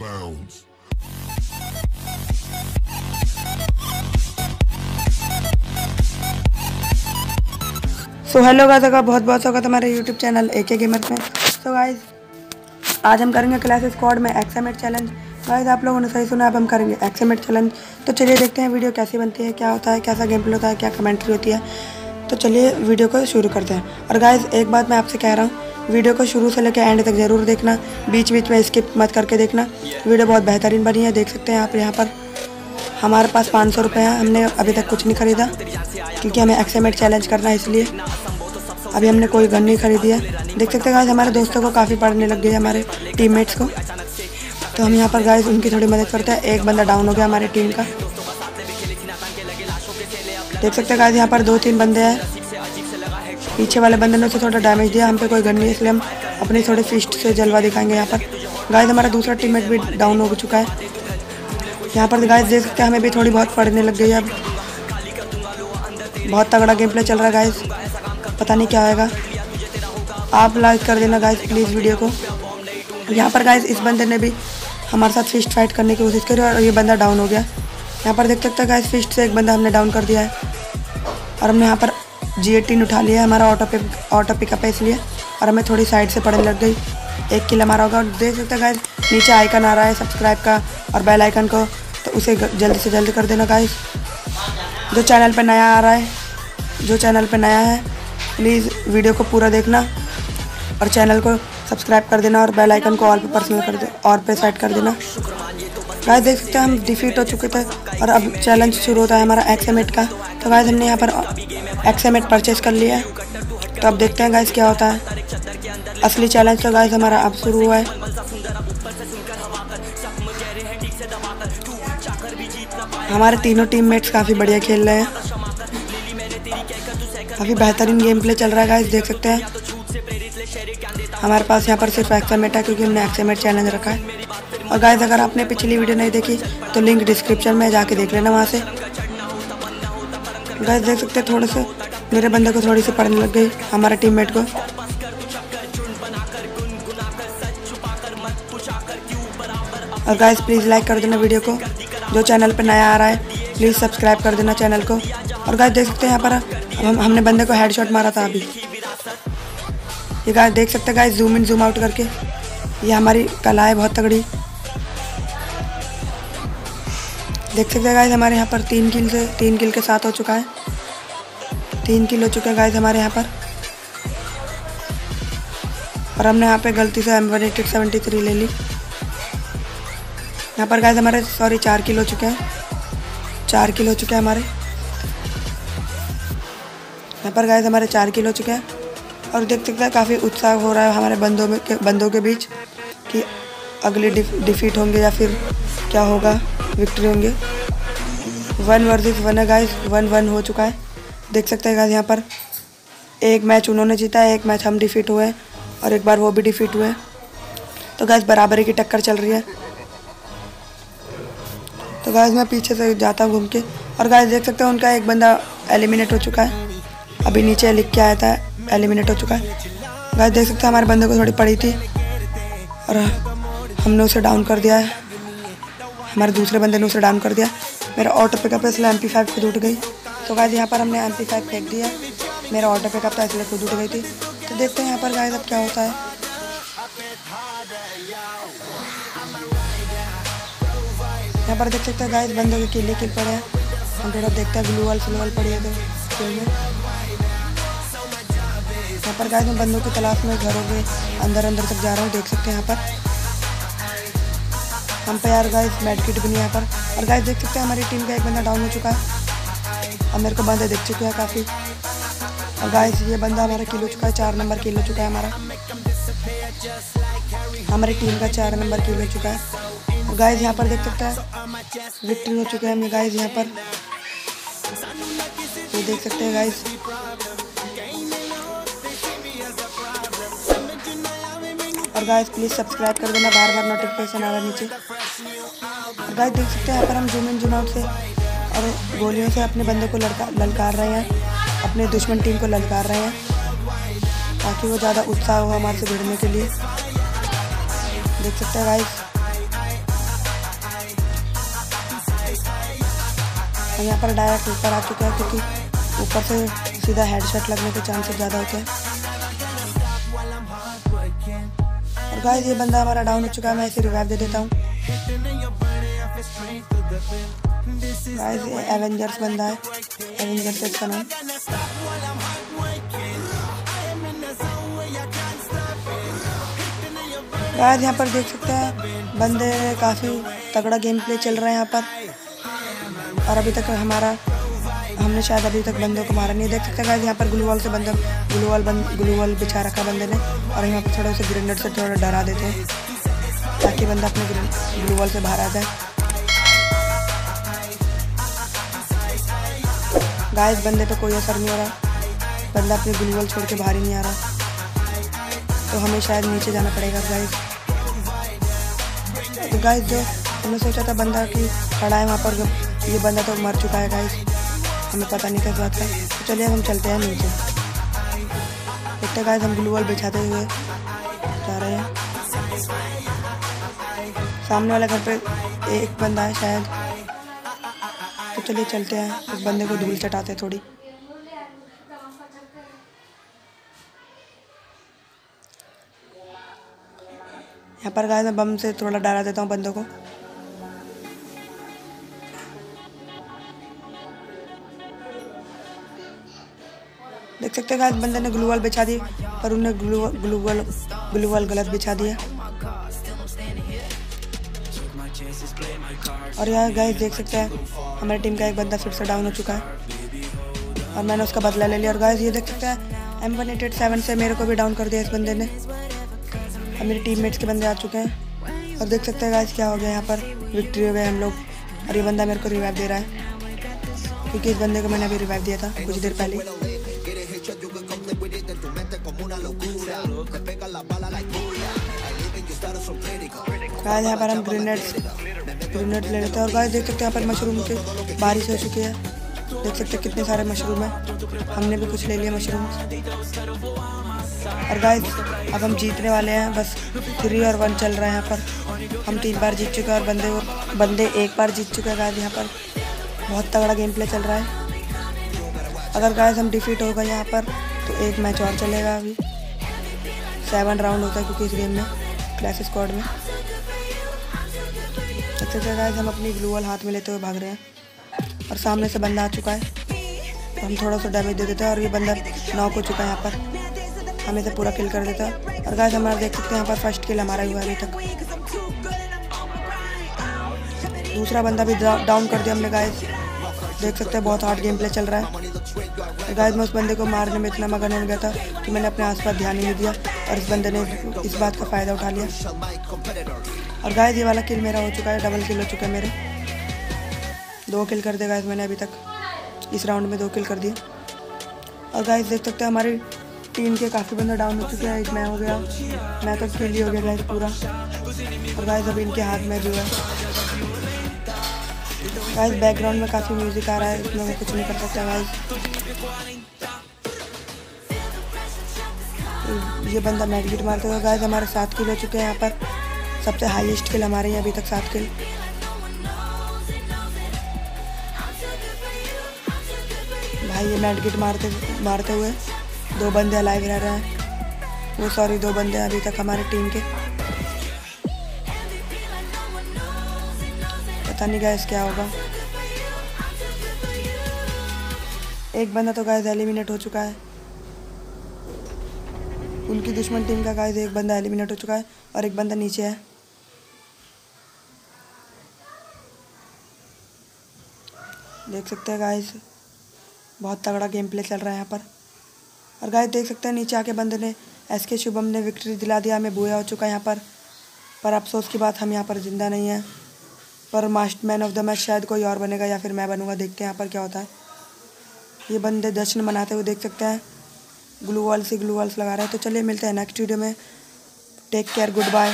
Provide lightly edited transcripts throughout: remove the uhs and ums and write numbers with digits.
bounds. So hello guys, का बहुत बहुत स्वागत है हमारे यूट्यूब चैनल AK गेमर्स में। सो गाइस, आज हम करेंगे क्लास स्क्वाड में xm8 चैलेंज। गाइस, आप लोगों ने सही सुना, अब हम करेंगे xm8 चैलेंज। तो चलिए देखते हैं वीडियो कैसी बनती है, क्या होता है, कैसा गेम प्ले होता है, क्या कमेंट्री होती है। तो चलिए वीडियो को शुरू करते हैं। और गाइस, एक बात मैं आपसे कह रहा हूँ, वीडियो को शुरू से लेकर एंड तक ज़रूर देखना, बीच बीच में स्किप मत करके देखना। वीडियो बहुत बेहतरीन बनी है, देख सकते हैं आप। यहाँ पर हमारे पास 500 रुपये हैं, हमने अभी तक कुछ नहीं ख़रीदा क्योंकि हमें xm8 चैलेंज करना है, इसलिए अभी हमने कोई गन नहीं खरीदी है। देख सकते हैं गाइस, हमारे दोस्तों को काफ़ी पड़ने लग गई है, हमारे टीममेट्स को। तो हम यहाँ पर गाइस उनकी थोड़ी मदद करते हैं। एक बंदा डाउन हो गया हमारी टीम का। देख सकते हैं गाइस, यहाँ पर 2-3 बंदे हैं। पीछे वाले बंदे ने उसे थोड़ा डैमेज दिया। हम पे कोई गन नहीं है, इसलिए हम अपनी थोड़ी फिस्ट से जलवा दिखाएंगे। यहाँ पर गाइस हमारा दूसरा टीममेट भी डाउन हो चुका है। यहाँ पर गाइस देख सकते हैं, हमें भी थोड़ी बहुत पड़ने लग गई है। अब बहुत तगड़ा गेम प्ले चल रहा है गाइस, पता नहीं क्या होगा। आप लाइक कर देना गाइस प्लीज़ वीडियो को। यहाँ पर गाइस इस बंदे ने भी हमारे साथ फिस्ट फाइट करने की कोशिश करी और ये बंदा डाउन हो गया। यहाँ पर देख सकते हैं गाइस, फिस्ट से एक बंदा हमने डाउन कर दिया है। और हमने यहाँ पर G18 उठा लिया है, हमारा ऑटो पिकअप है इसलिए। और हमें थोड़ी साइड से पड़ने लग गई। 1 किल हमारा होगा। और देख सकते हैं गाइस, नीचे आइकन आ रहा है सब्सक्राइब का और बेल आइकन को, तो उसे जल्दी से जल्दी कर देना गाइस। जो चैनल पर नया आ रहा है, जो चैनल पर नया है, प्लीज़ वीडियो को पूरा देखना और चैनल को सब्सक्राइब कर देना और बेल आइकन को ऑल पे पर्सनल कर दे और पे सेट कर देना। गाइस देख सकते हैं, हम डिफीट हो चुके थे और अब चैलेंज शुरू होता है हमारा xm8 का। तो गाइस हमने यहाँ पर xm8 परचेज कर लिया है। तो अब देखते हैं गाइस क्या होता है। असली चैलेंज तो गाइस हमारा अब शुरू हुआ है। हमारे तीनों टीममेट्स काफ़ी बढ़िया खेल रहे हैं, काफ़ी बेहतरीन गेम प्ले चल रहा है गाइस। देख सकते हैं हमारे पास यहाँ पर सिर्फ xm8 है क्योंकि हमने xm8 चैलेंज रखा है। और गाइस अगर आपने पिछली वीडियो नहीं देखी तो लिंक डिस्क्रिप्शन में जाके देख लेना वहाँ से। गाइस देख सकते हैं, थोड़े से मेरे बंदे को थोड़ी सी पड़ने लग गई, हमारे टीममेट को। और गाइस प्लीज़ लाइक कर देना वीडियो को। जो चैनल पे नया आ रहा है प्लीज़ सब्सक्राइब कर देना चैनल को। और गाइस देख सकते हैं यहाँ पर हमने बंदे को हेडशॉट मारा था अभी। ये गाइस देख सकते हैं guys, zoom in zoom out करके, ये हमारी कला है बहुत तगड़ी। देख सकते हैं गाइस, हमारे यहाँ पर 3 किल के साथ हो चुका है। 3 किल हो चुके हैं गाइस हमारे यहाँ पर। और हमने यहाँ पे गलती से M173 ले ली। यहाँ पर गाइस हमारे 4 किल हो चुके हैं। 4 किल हो चुके हैं हमारे यहाँ पर गाइस, हमारे 4 किल हो चुके हैं। और देख सकते हैं काफ़ी उत्साह हो रहा है हमारे बंदों के बीच कि अगले डिफीट होंगे या फिर क्या होगा, विक्ट्री होंगे। 1 वर्सेस 1 है गाइस, 1-1 हो चुका है। देख सकते हैं गाइस, यहाँ पर एक मैच उन्होंने जीता है, एक मैच हम डिफीट हुए हैं और एक बार वो भी डिफीट हुए। तो गाइस बराबरी की टक्कर चल रही है। तो गाइस मैं पीछे से जाता हूँ घूम के। और गाइस देख सकते हैं उनका एक बंदा एलिमिनेट हो चुका है, अभी नीचे लिख के आया था एलिमिनेट हो चुका है। गाइस देख सकते हैं हमारे बंदे को थोड़ी पड़ी थी और हमने उसे डाउन कर दिया है। हमारे दूसरे बंदे ने उसे डाउन कर दिया। मेरा ऑटो पिकअप है इसलिए MP5 खुद उठ गई। तो गाइस यहाँ पर हमने MP5 फेंक दिया। मेरा ऑटो पिकअप था इसलिए खुद उठ गई थी। तो देखते हैं यहाँ पर गाइस अब क्या होता है। यहाँ पर देख सकते हैं गाइस, बंदों के किल पड़े हैं। हम थोड़ा देखते हैं, ग्लू वाल पड़ी है तो किल में। यहाँ पर गाइस मैं बंदों की तलाश में घरों के अंदर तक जा रहा हूँ। देख सकते हैं यहाँ पर हम पे यार गाइस मेडकिट भी नहीं है यहाँ पर। और गाइस देख सकते हैं हमारी टीम का एक बंदा डाउन हो चुका है। अब मेरे को बंदे दिख चुके हैं काफ़ी। और गाइस ये बंदा हमारा किल हो चुका है, 4 नंबर किल हो चुका है हमारा। हमारी टीम का 4 नंबर किल हो चुका है। और गाइस यहाँ पर देख सकते हैं विक्ट्री हो चुके हैं हम गाइस यहाँ पर। ये देख सकते हैं गाइस। और गाइस प्लीज़ सब्सक्राइब कर देना, बार नोटिफिकेशन आ रहा है नीचे। और गाइस देख सकते हैं यहाँ पर हम जूम इन जूम आउट से और गोलियों से अपने बंदे को ललकार रहे हैं, अपने दुश्मन टीम को ललकार रहे हैं ताकि वो ज़्यादा उत्साह हो हमारे से भिड़ने के लिए। देख सकते हैं गाइस हम यहाँ पर डायरेक्ट ऊपर आ चुके हैं क्योंकि ऊपर से सीधा हेडशॉट लगने के चांसेस ज़्यादा होते हैं। और गाइस ये बंदा हमारा डाउन हो चुका है, मैं इसे रिवाइव दे देता हूँ। गाइस ये एवेंजर्स बंदा है, एवेंजर्स इसका नाम। गाइस यहाँ पर देख सकते हैं बंदे काफ़ी तगड़ा गेम प्ले चल रहा है यहाँ पर, और अभी तक हमने शायद अभी तक बंदों को मारा नहीं। देख सकते हैं गाइस यहाँ पर ग्लू वॉल से बंदा ग्लू वॉल बिछा रखा बंदे ने, और यहाँ पर थोड़ा उसे ग्रेनेड से थोड़ा डरा देते हैं ताकि बंदा अपने ग्लू वॉल से बाहर आ जाए। गाइस बंदे पे कोई असर नहीं हो रहा, बंदा अपने ग्लू वॉल छोड़ के बाहर ही नहीं आ रहा, तो हमें शायद नीचे जाना पड़ेगा गाइस। तो गाइस जो हमने सोचा था बंदा कि खड़ा है वहाँ पर, ये बंदा तो मर चुका है गाइस, हमें पता नहीं किस बात का। तो चलिए हम चलते हैं नीचे। देखते गाइस हम ग्लू वॉल बिछाते हुए जा रहे हैं। सामने वाले घर पे एक बंदा है शायद, तो चलिए चलते हैं, उस बंदे को धूल चटाते थोड़ी। यहाँ पर गाइस मैं बम से थोड़ा डरा देता हूँ बंदों को। देख सकते हैं गाइस बंदे ने ग्लू वॉल बिछा दी, पर उन्हें ग्लू वॉल गलत बिछा दिया। और यहाँ गाइस देख सकते हैं हमारी टीम का एक बंदा फिर से डाउन हो चुका है, और मैंने उसका बदला ले लिया। और गाइस ये देख सकते हैं M187 से मेरे को भी डाउन कर दिया इस बंदे ने। अब मेरे टीममेट्स के बंदे आ चुके हैं, और देख सकते हैं गाइस क्या हो गया, यहाँ पर विक्ट्री हो गए हम लोग। और ये बंदा मेरे को रिवाइव दे रहा है क्योंकि इस बंदे को मैंने अभी रिवाइव दिया था कुछ देर पहले। गाइस यहाँ पर हम ग्रेनेड ले लेते हैं। और गाइस देख सकते हैं यहाँ पर मशरूम की बारिश हो चुकी है, देख सकते हैं कितने सारे मशरूम हैं, हमने भी कुछ ले लिया मशरूम। और गाइस अब हम जीतने वाले हैं, बस 3 और 1 चल रहा है यहाँ पर। हम 3 बार जीत चुके हैं और बंदे 1 बार जीत चुके हैं। गाइस यहाँ पर बहुत तगड़ा गेम प्ले चल रहा है। अगर गाइस हम डिफीट हो गए यहाँ पर तो एक मैच और चलेगा। अभी 7 राउंड होता है क्योंकि इस गेम में क्लास स्क्वाड में। सबसे ज़्यादा गाइस हम अपनी ग्लू वॉल हाथ में लेते हुए भाग रहे हैं, और सामने से बंदा आ चुका है, तो हम थोड़ा सा डैमेज दे देते हैं, और ये बंदा नॉक हो चुका है यहाँ पर, हमें से पूरा किल कर देता है। और गाइस हमारा देख सकते हैं यहाँ पर फर्स्ट किल हमारा हुआ अभी तक। दूसरा बंदा भी डाउन कर दिया हमने गाइस, देख सकते हैं बहुत हार्ड गेम प्ले चल रहा है। और गाइस मैं उस बंदे को मारने में इतना मगन हो गया था कि मैंने अपने आसपास ध्यान ही नहीं दिया, और इस बंदे ने इस बात का फ़ायदा उठा लिया। और गाइस ये वाला किल मेरा हो चुका है, डबल किल हो चुका है मेरे। 2 किल कर दिया गाइस मैंने अभी तक, इस राउंड में 2 किल कर दिया। और गाइस देख सकते हैं हमारी टीम के काफ़ी बंदे डाउन हो चुके हैं। एक मैं हो गया, मैं तो किल ही हो गया गाइस पूरा। और गाइस अभी इनके हाथ में भी है। गाइस बैकग्राउंड में काफ़ी म्यूजिक आ रहा है, इसमें मैं कुछ नहीं कर सकता गाइस। ये बंदा मैडगिट मारते हुए। गाइस हमारे 7 किल हो चुके हैं यहाँ पर, सबसे हाईएस्ट किल हमारे हैं अभी तक 7 किल। भाई ये मैडगिट मारते हुए 2 बंदे अलाइव रह रहे हैं, वो सॉरी 2 बंदे अभी तक हमारे टीम के। पता नहीं गाइस क्या होगा। एक बंदा तो गाइस एलिमिनेट हो चुका है, उनकी दुश्मन टीम का गाइस एक बंदा एलिमिनेट हो चुका है, और एक बंदा नीचे है। देख सकते हैं गाइस बहुत तगड़ा गेम प्ले चल रहा है यहाँ पर। और गाइस देख सकते हैं नीचे आके बंदे ने SK शुभम ने विक्ट्री दिला दिया, हमें बुया हो चुका है यहाँ पर अफसोस की बात हम यहाँ पर जिंदा नहीं हैं। पर most man of the match शायद कोई और बनेगा या फिर मैं बनूंगा, देखते हैं यहाँ पर क्या होता है। ये बंदे जश्न मनाते हुए देख सकते हैं, ग्लू वॉल्स लगा रहे हैं। तो चलिए मिलते हैं नेक्स्ट वीडियो में, take care, good bye.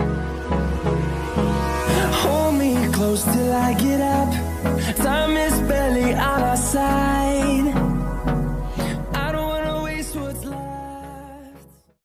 Till I get up, time is